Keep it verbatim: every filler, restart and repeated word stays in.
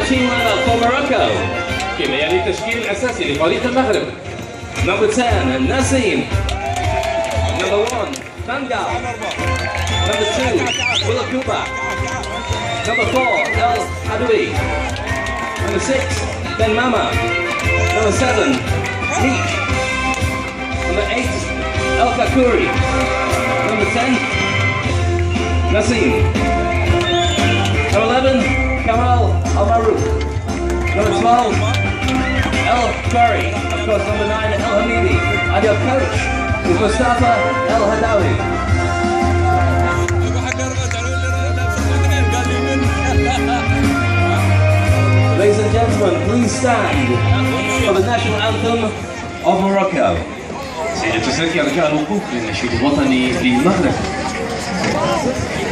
team lineup for Morocco. كما يلي التشكيل الأساسي لفريق المغرب. Number ten, Nassim. Number one, Fangal. Number two, Willakuba. Number four, El Hadoui. Number six, Ben Mama. Number seven, Meek. Number eight, El Kakuri. Number ten, Nassim. Number eleven, Kamal Al Marouf. Number twelve, El Curry. Of course, number nine, El Hamidi. And your coach is Mustafa El Hadawi. Ladies and gentlemen, please stand for the national anthem of Morocco. سيدة السادة، يرجع الوقوف للنشيد الوطني للمغرب.